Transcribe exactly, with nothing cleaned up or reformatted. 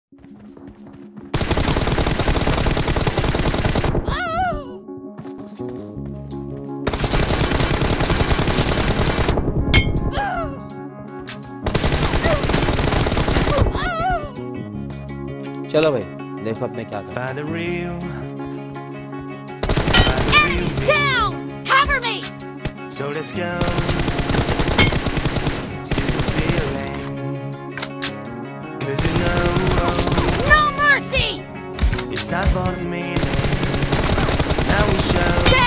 चलो भाई देखो अब मैं क्या करूं। Find the real, Enemy down! Cover me! so let's go. See the feeling, 'cause you know No mercy! it's time for the meaning. Now we show.